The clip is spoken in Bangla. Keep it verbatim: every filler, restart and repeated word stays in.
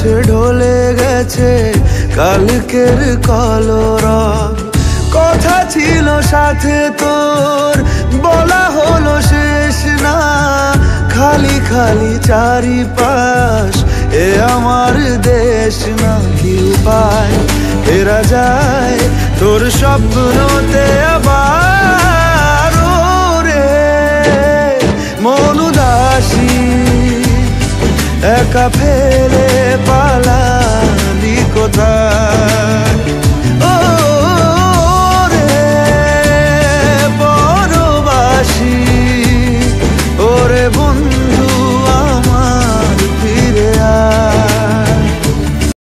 কাছে ঢলে গেছে কালকের কলরব। কথা ছিল সাথে তোর, বলা হলো শেষ না, খালি খালি চারিপাশ, এ আমার দেশ না। কি উপায় ফেরা যায় তোর স্বপ্নতে আবার, রে মন উদাসী একা ফেলে পালা।